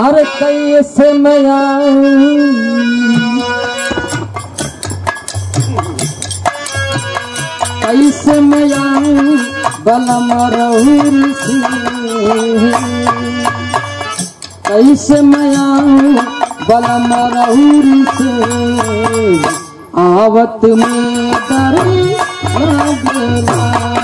अरे कैसे मैं आऊं कैसे मैं आऊं बलम रहुर से कैसे मैं आऊं बलम रहुर से आवत में डर लागेला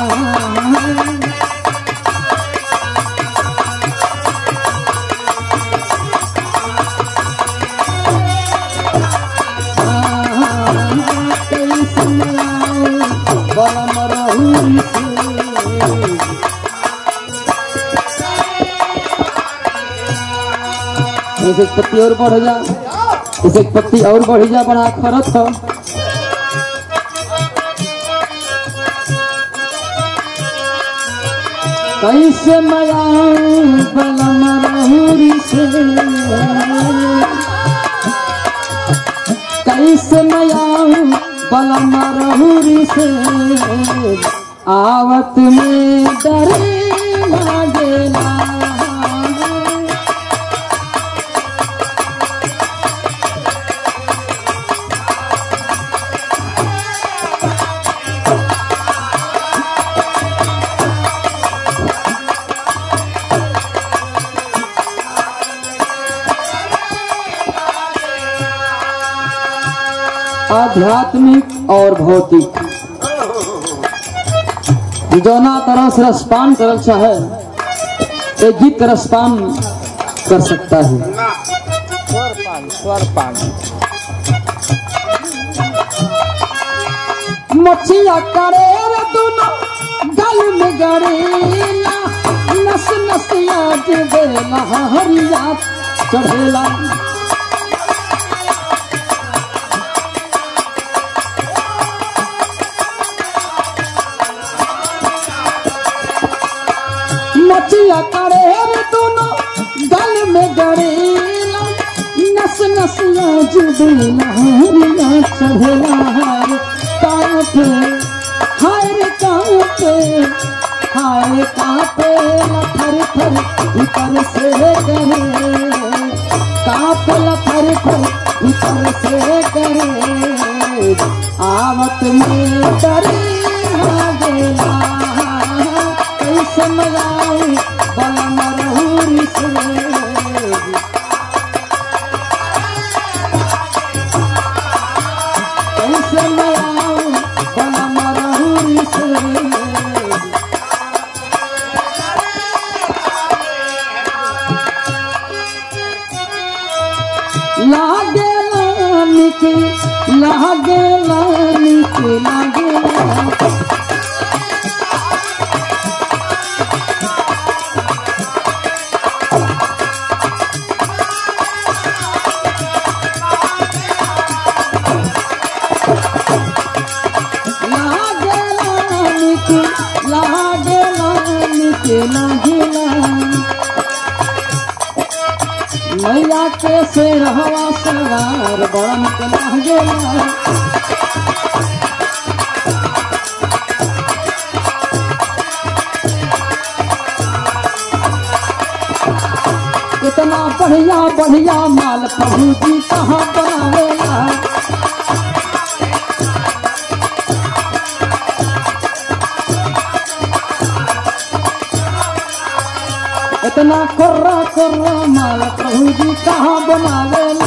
एक पत्ती और बढ़ जा एक पत्ती और बढ़ जा बड़ा खरत हो कैसे मैं आऊं बलम रहुर से कैसे मैं आऊं बलम रहुर से आवत में डर लागेला आध्यात्मिक और भौतिक जोना तरह से रसपान करल चाहे एक गीत रसपान कर सकता है। मछिया करे दोनों गल में गड़ेला नस नस याद देला हरिया चढ़ेला मछिया करे दोनों गल में गड़ेला नस नस याद देला हरिया चढ़ेला कांपे हाय कांपे लथर थर भीतर से करे कांपे लथर थर भीतर से करे आवत में डर लागेला कैसे मैं आऊं बलम रहुर से कैसे मैं आऊं बलम रहुर से लागेला मैया के से रहवा सवार बड़ा निक लागेला इतना बढ़िया बढ़िया माल प्रभु जी कहाँ बनावेला इतना कर्रा कर्रा माल प्रभु जी कहाँ बनावेला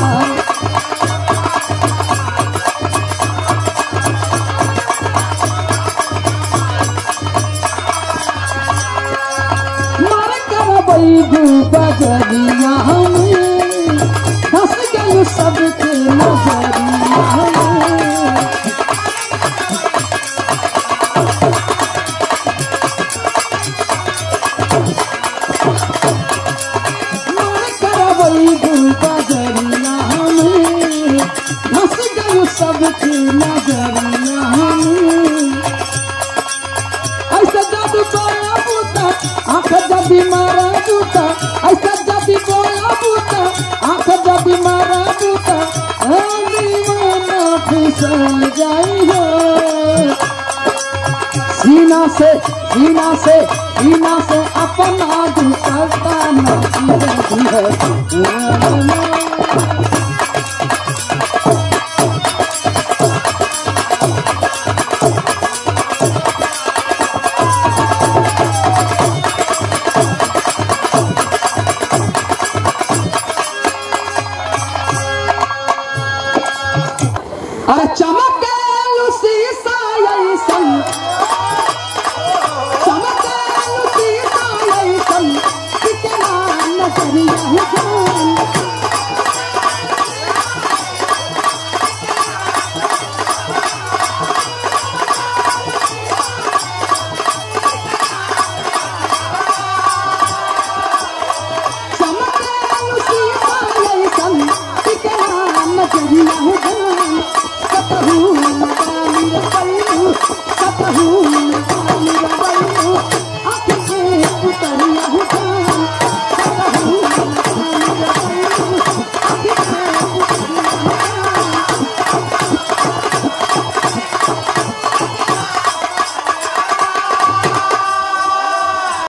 मार करबई बजरिया में धस गई सबके नजरिया सबकी नजरिया ऐसा जादू तोरा बूता आँख जदी मारा बूता ऐसा जदी सीना से अपना दिल करता नसीब है। अरे चमके शीशा ऐसन कितना नजरिया है कतहु